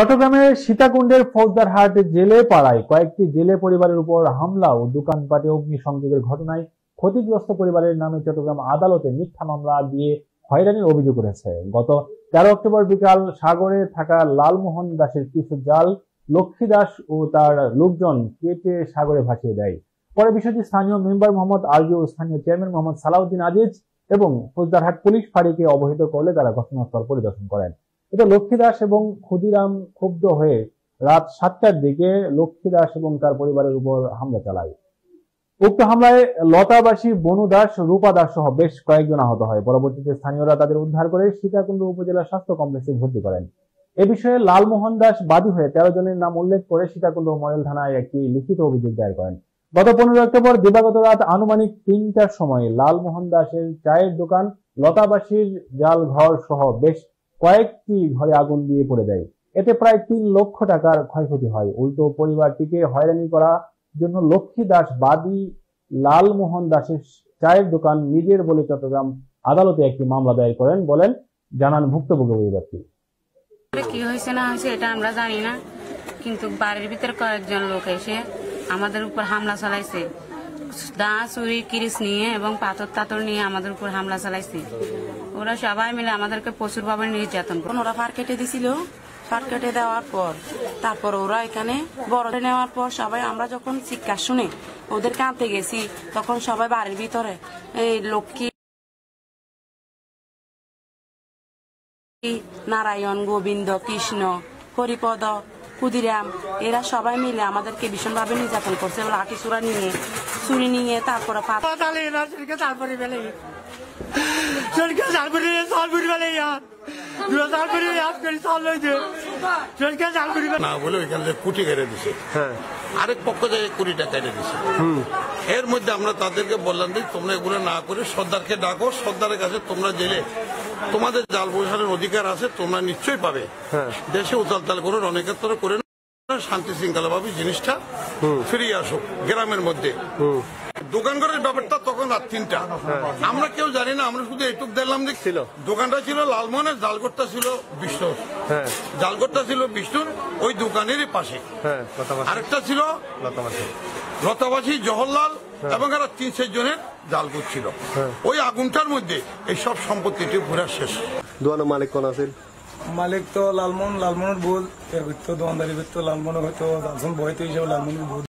চট্টগ্রামের সীতাকুণ্ডের ফৌজদারহাট জেলে পাড়ায় কয়েকটি জেলে পরিবারের উপর হামলা ও দোকানপাটে অগ্নিসংযোগের ঘটনায় ক্ষতিগ্রস্ত পরিবারের নামে চট্টগ্রাম আদালতে মিথ্যা মামলা দিয়ে হয়রানির অভিযোগ উঠেছে। গত 13 অক্টোবর বিকাল সাগরে থাকা লালমোহন দাসের কিছু জাল লক্ষ্মী দাস ও তার লোকজন কেটে সাগরে ভাসিয়ে দেয়। পরে বিষয়টি স্থানীয় মেম্বার মোহাম্মদ আরজু ও স্থানীয় চেয়ারম্যান মোহাম্মদ সালাউদ্দিন আজিজ এবং ফৌজদারহাট পুলিশ ফাঁড়িকে অবহিত করলে তারা ঘটনাস্থল পরিদর্শন করেন। এতে লক্ষ্মী দাস এবং ক্ষুদিরাম ক্ষুব্ধ হয়ে রাত 7টার দিকে লক্ষ্মী দাস এবং তার পরিবারের উপর হামলা চালায়। উক্ত হামলায় লতাবাসী বনু দাস, রূপা দাস সহ বেশ কয়েকজন আহত হয়। পরবর্তীতে স্থানীয়রা তাদের উদ্ধার করে সীতাকুণ্ড উপজেলা স্বাস্থ্য কমপ্লেক্সে ভর্তি করেন। এ বিষয়ে লালমোহন দাস বাদী হয়ে 13 জনের নাম উল্লেখ করে সীতাকুণ্ড মডেল থানায় একটি লিখিত অভিযোগ দায়ের করেন। গত 15 অক্টোবর দিবাগত রাত আনুমানিক 3টার সময় লালমোহন দাসের চায়ের দোকান, লতাবাসীর জাল ঘর সহ বেশ কয়েকটি ঘরে আগুন দিয়ে পড়ে দেয়। এতে প্রায় 3 লক্ষ টাকার ক্ষয়ক্ষতি হয়। উল্টো পরিবারটিকে হয়রানি করার জন্য লক্ষ্মী দাস বাদী লালমোহন দাসের চায়ের দোকান নিজের বলে চট্টগ্রাম আদালতে একটি মামলা দায়ের করেন বলেন জানান ভুক্তভোগী ব্যক্তি। কি হয়েছে না হয়েছে এটা আমরা জানি না, কিন্তু বাড়ির ভিতরে কয়েকজন লোক এসে আমাদের উপর হামলা চালাইছে। দা, চুরি, কিরিচ নিয়ে এবং পাথর নিয়ে আমাদের উপর হামলা চালাইছে। ওরা সবাই মিলে আমাদেরকে প্রচুর ভাবে নির্যাতন করে। ওরা পার কেটে দিছিল, পার কেটে দেওয়ার পর তারপর ওরা এখানে বড় নেওয়ার পর সবাই আমরা যখন চিৎকার শুনে ওদের কাঁদতে গেছি, তখন সবাই বাড়ির ভিতরে এই লক্ষ্মী, নারায়ণ, গোবিন্দ, কৃষ্ণ, হরিপদ, ক্ষুদিরাম এরা সবাই মিলে আমাদেরকে ভীষণভাবে নির্যাতন করছে। লাঠি চূড়া নিয়ে, চুরি নিয়ে, তারপরে কুটি কেটে দিছে, আরেক পক্ষ থেকে 20 টাকা কেটে দিছে। এর মধ্যে আমরা তাদেরকে বললাম যে তোমরা এগুলো না করে সর্দারকে ডাকো, সর্দারের কাছে তোমরা জেলে তোমাদের জাল বসানোর অধিকার আছে, তোমরা নিশ্চয়ই পাবে। দেশে উতাল করে অনেকের তরে করে শান্তি শৃঙ্খলা ভাবে জিনিসটা ফিরিয়ে আসো গ্রামের মধ্যে। দোকানঘরের ব্যাপারটা তখন রাত 3টা, আমরা কেউ জানি না, আমরা শুধু এইটুক দেখলাম যে দোকানটা ছিল লালমোহনের, জালঘরটা ছিল বিষ্ণুর, জালঘরটা ছিল বিষ্ণুর ওই দোকানেরই পাশে। আরেকটা ছিল লতাবাসী, জহরলাল এবং আরো 3-4 জনের জালঘর ছিল। ওই আগুনটার মধ্যে এই সব সম্পত্তিটি পুরা শেষ। দোকানের মালিক কোন আছে? মালিক তো লালমোহনের বোধ, এর ভিতর দোকানদারি ভিতর লালমোহন হয়তো বইতে হিসাবে লালমোহনের বোধ।